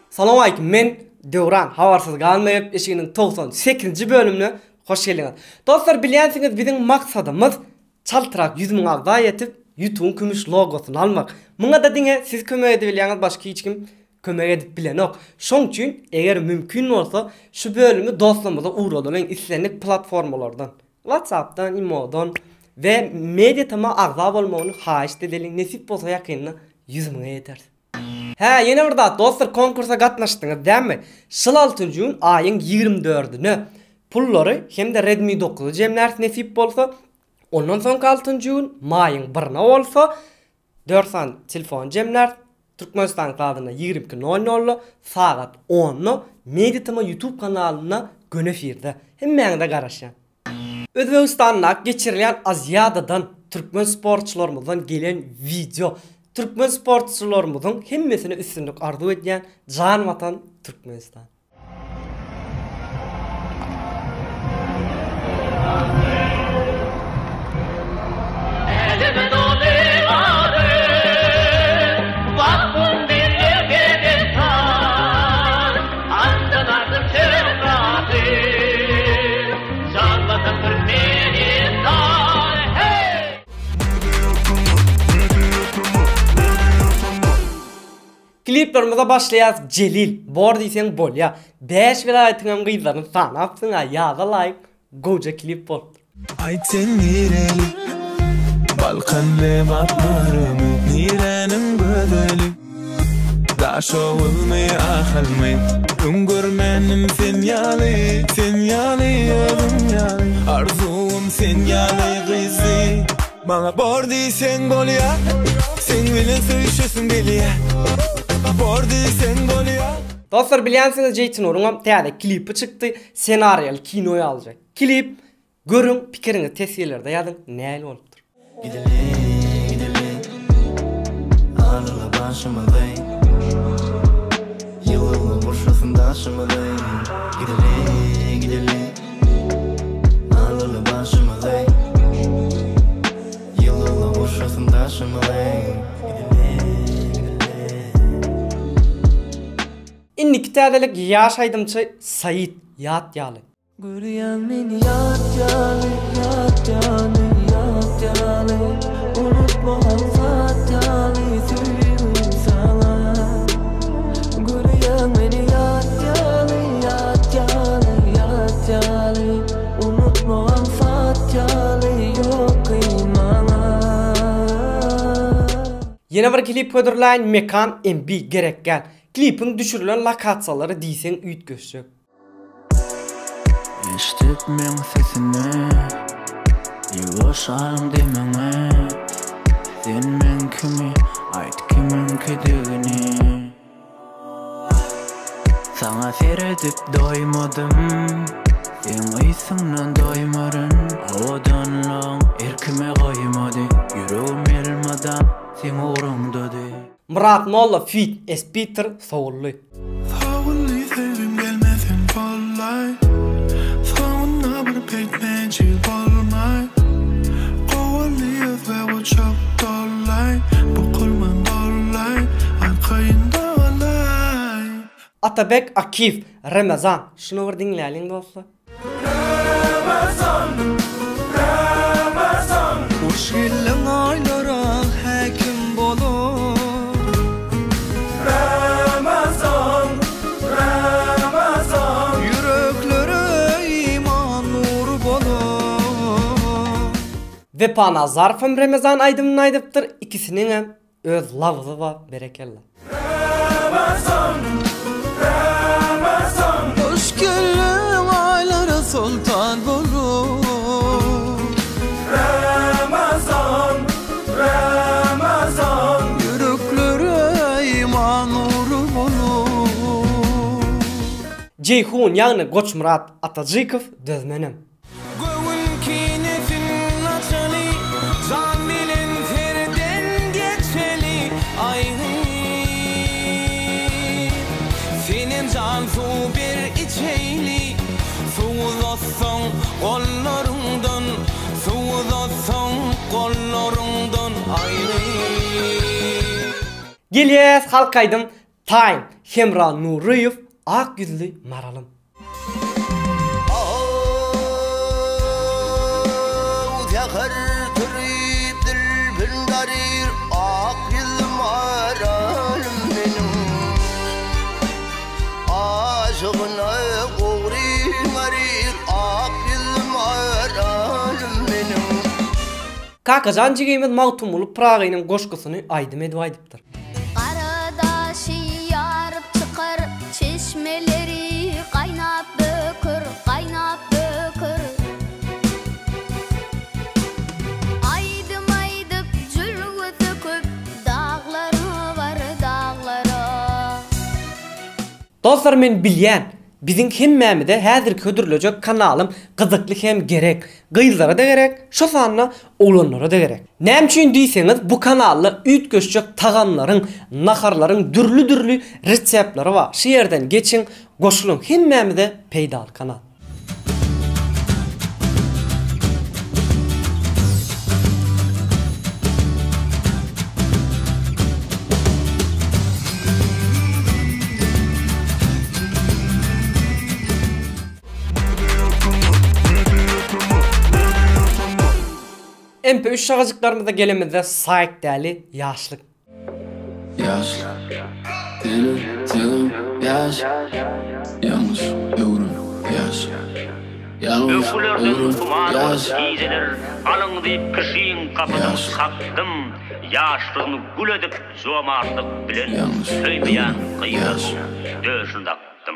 Salam aleyküm, men Döwran. Habarsız galmayıp eşiginin 98-nji bölümüne hoş geldiňiz. Dostlar, bilýänsiňiz biziň maksadymyz çaltyrak 100 000 agda ýetip YouTube'un kümüş logosyny almak. Muňa da diňe siz kömek edip bilýäňiz, başga hiç kim kömek edip bilenok. Şoň üçin eger mümkin bolsa şu bölümü dostlarymyza uğradan islendik platformalardan, WhatsApp'dan, Imo'dan ve Mediatama agda bolmagyny haýyş edelim. Nesip bolsa ýakynda 100 000 ýeter. Ha, yine burada dostlar konkursa gatnaşdyňyz, däme? Şyl 6-njy aýyň 24-nü pullary hem de Redmi 9 jemler nesip bolsa, ondan soň 6-njy maýyň 1-ne bolsa 4 telefon jemler Türkmenistan sadyna 22:00 saat 10-nu Mediatama YouTube kanalyna gönefirdi. Hemmeňde garaşan. Özbegistanda geçirilen Aziýadadan Türkmen sportçylarymyzdan gelen video. Türkmen sportçylarymyzyň hemmesine üstünlük arzu edýän jan watan Türkmenistan. Kliplerimize başlayaz Celil. Bor diýseň bolýa. 5 vilayatyň gyzlaryny sanapsyň, ýaza laýyk goja klip boldy. Aytsen nireli balkanly matlarymy nirenin gödeli daşowulmy ahalmy öngörmenim sen ýaly ýolum ýaly arzum sen ýaly gyzy maňa bor diýseň bolýa sen bilen söýüşesin belýa. Dostlar, bilýänsiňiz Jeytin Orunam täze klipi çykdy, senariyal kinoya aljak. Klip görüň, pikiriňizi tesirlerde ýazyň, näle bolupdyr. Gideli arla başymyzy ýylyny boşasyn daşymyzy gideli arla başymyzy ýylyny boşasyn daşymyzy. İnnik täzelik ýaş aýdymçy Said Ýatýaly. Görýän meni ýatýaly unutmagan satýaly süýüň sana. Görýän meni ýatýaly unutmagan satýaly ýok maňa. Ýene bir klip ködürläň Mekan MB gerekgen. Klipin düşürülen lokasiýalary diýseň üýtgeşjek. Eşitip men sesini ýuwaşaň demeňe sen men kimi aýt kimin kedigini saňa seredip doýmadym sen ýsyňdan doýmaryn odan lang erkime goýmady ýüregim elmadan sen uğrumdady. Murat Molla feat Espiter Soully. Soully sevim gelmesin kollay Soğunna bir pekmençi bolmay Kovalıyız ve o çok dollay Bu kulman dollay Arkayında olay Atabek Akif Ramazan. Şunu bir dinleyelim dostlar. Ramazan Hoş gelin aylara hekim bolur Ve pana zarfım Ramazan aydımın aydıptır. İkisinin hem öz lavzı var, berekella. Ramazan hoş gelin aylara sultan bolur Ramazan yüreklere iman nuru bolur. Ceyhun yani Goç Murat Atacıkov dözmenim. Geliyiz halkaydım Time, Hemra Nuriyev, ak yüzlü maralım. Yakar türüp dilbin darir ak yüzüm aralım benim aşığına uğrayım arir ak yüzüm aralım benim. Kakacan jigimiz mawtum olup Praga'nın goşkusunu aydım edip aydıptır. Qaradaşı yarıp çıkar, çeşmeleri qaynap dökür, qaynap dökür. Aydım aydıp jülgüsü köp, dağları var dağları. Dostlar men bilýän, biziň hemmämide häzir ködürlejek kanalym gyzykly hem gerek. Gyzlara da gerek, şo sanna oglanlara da gerek. Näme üçin diýseňiz, bu kanalda üýtgeçjek tagamlaryň, naharlaryň dürlü reseptleri bar. Şu yerden geçin, goşulun hemmämide peýdal kanal. MP3 şagajyklaryňyza gelemizde Sayk däli ýaşlyk. Yaş, benim canım yaş. Yanlış yorum yaş. Yanlış yorum yaş. Gizeler alın deyip kişiyin kapını saktım. Yaşlığını gül edip zomarlık bilen söyleyen kıyım döşündaktım.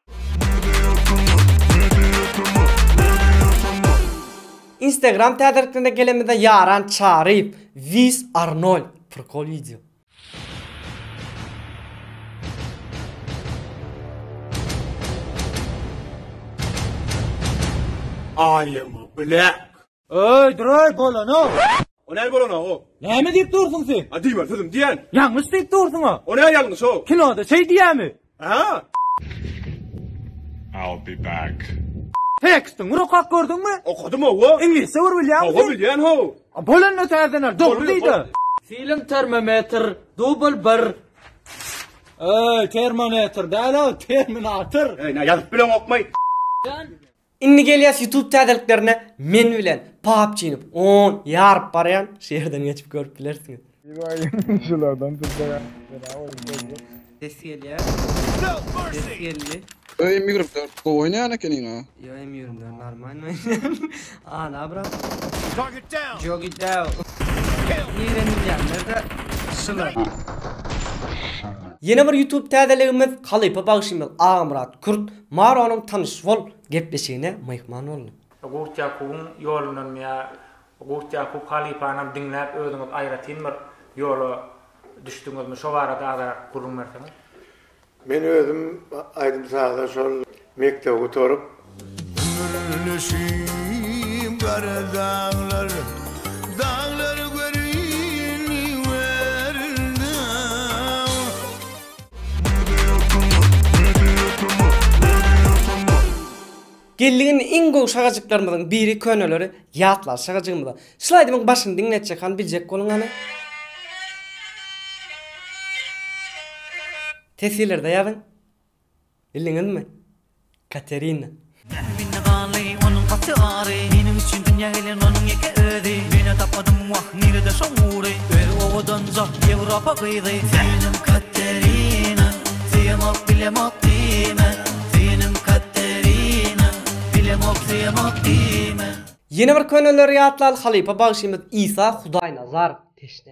Instagram täderliklerine gelemizde Yaran Çarip, Vis Arnold, prikol video. I am black. Öy duray bolan o. O ne bolan o? Näme diýip dursun sen? A diýme dedim diýen. Yanlış diýip dursun o. O ne ýalňyş o? Kinoda şey diýämi? Ha? I'll be back. Tekstin rokak gördüňmi? Okudum o. İngilizce ur bilýär O bilýän ho. Bolan ötäzdiler, dogry diýdi. Film termometr, double 1. Termometr däl o, terminator. Ey, ne ýazyp bilen okmay. Inni gelýäs YouTube täderliklerine men bilen papçynyp 10 ýarp barýan şeherden geçip görüp bilersiňiz. Şulardan tutmayan. Tesiyeli. Tesiyeli. Öy migrantlar oynayan ekenin ha. Yo emiyorum da normal. Ah ne bra? Jog it down. Nerede? Şular. Yeni bir YouTube täzeligimiz Halypa bagşymyz Agmrat Kurt Maronyň tanyş bol gepleşigine myhman boldy. Gurtýakubun ýolundan ya Gurtýakub Halypanyň diňläp özüňiz aýratyn bir ýola düşdüňizmi şo barada agara gurun berseňiz? Men özüm aýdym sağda şol mektebe oturup Gönlüşüm kara dağlar dağlar göreyim verdim. Gelligin iň gowy şagajyklarymyzyň biri köneleri ýatlar şagajygymda. Şulaýdymyň başyny dinletjek han biljek boluň ana. Tesirlerde ýazyň. Bildiňizmi? Katerina. Minne galy onun qatyary Menim üçün dünýä gelen onun ýeke özi Mene tapadym wagt nirde şoňury Ber owadan zah Ýewropa gyzy Senim Katerina Seýemok bilemok diýme Senim Katerina Bilemok seýemok diýme. Yeni bir köneleri ýatlar Halypa bagşymyz İsa Hudaýnazar teşne.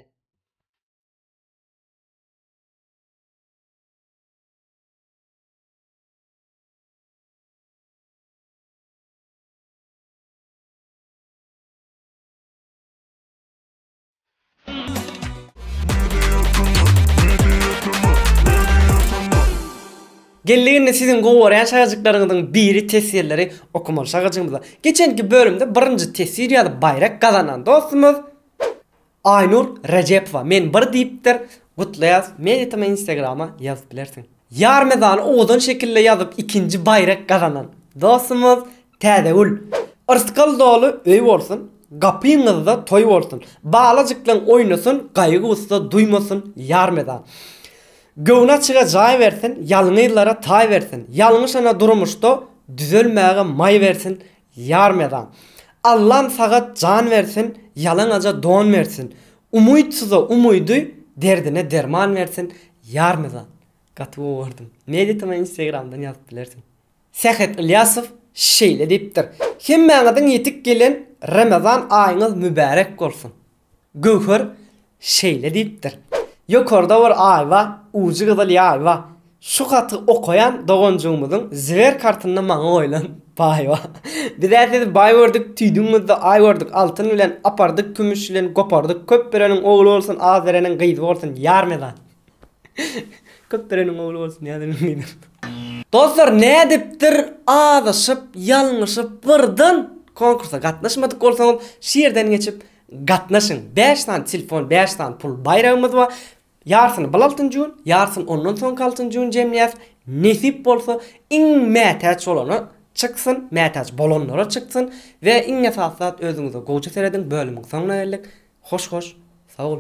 Gelliginde sizin gowaran şagajyklaryňyzyň biri tesirleri okumaly şagajygymyzda. Geçenki bölümde birinji tesir ýaly bayrak gazanan dostumuz Aynur Recepova. Men bir diýipdir. Gutlaýas, men etme Instagrama ýazyp bilersiň. Ýarmezany odan şekilde ýazyp ikinji bayrak gazanan dostumuz Tädegül. Irskal dolu öý bolsun, gapyňyzda toý bolsun. Balajyklan oýnasyn, gaýgy usta duýmasyn ýarmezan. Gowna çıga jay versin, yalňylara tay versin. Yalňyşana durmuşda düzelmäge may versin, yarmadan. Allah'ım sağa can versin, yalanaca don versin. Umuytsuza umuydu, derdine derman versin, yarmadan. Gatı oldum. Meditama Instagram'dan yazıp bilersin. Sehet İlyasov şeýle diýipdir. Hemmäňiziň ýetik gelen Ramazan aýyňyz mübarek bolsun. Gowhar şeýle diýipdir. Ýokarda bir aýwa, uçy gyzyl ýaýwa. Şu gaty okayan dogonjugymyzyň ziwer kartyny maňa oýlan baýwa. Biz äsli baý gördük, tüýdüňizde aý gördük, altyn bilen apardyk, kümüş bilen gopardyk. Köp bereniň ogly bolsun, az bereniň gyzy bolsun, ýarmadan. Köp bereniň ogly bolsun, ýa-da. Dostlar, ne dipdir? Adaşyp, ýalňyşyp birden konkursa gatnaşmadyk bolsaňyz, şeýerden geçip gatnaşyň. 5 tane telefon, 5 tane pul bayragymyz bar. Ýarsyny 16-njy, ýarsyny ondan soň 6-njy jemgyýat. Nesip bolsa, iň mätäç bolany çyksyn, mätäç bolanlara çyksyn we iň esasat özüňize gowy seredin bölümiň soňuna geldik. Hoş, sag ol.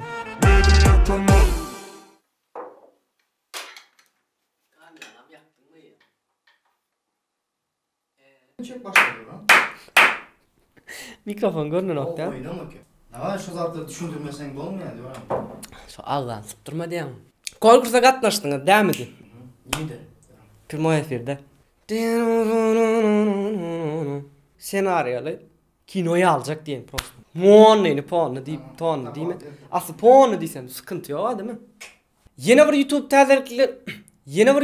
Çek başladı lan. Mikrofon görünür nokta. Oynama ki. Ha şu zatları düşündürmesen bolmuyor diyor. Şu Allah'ın sıptırma diýem. Konkursa gatnaşdyňyz, dämidi? Nide? Primo efirde. Senaryoly kinoya aljak diýen prosto. Monny pony diýip, tony diýme. Asy pony diýsem sıkıntı ýok, diými? Ýene bir YouTube täzerlikli, ýene bir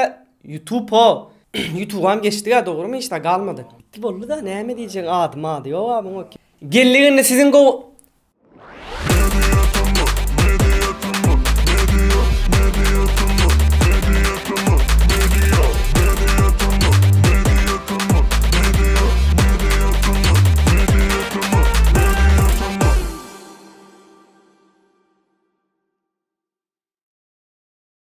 YouTube'am geçti ya, doğru mu? İşte kalmadı. Bitti bollu da näme diýjek adım adı ýok abi. Gelliginde sizin go Media